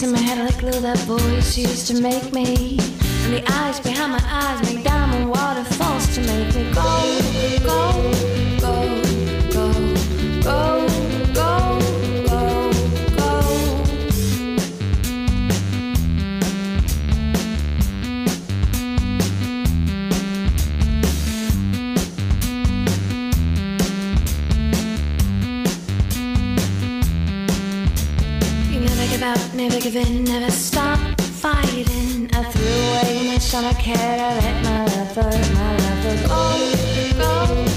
voice in my head like glue. That voice used to make me. And the eyes behind my eyes make diamond waterfalls to make me go, go, go, go, go, go, go, go. You never give up, never give in, never stop fighting. I threw away my stomach head, I let my lover go, go.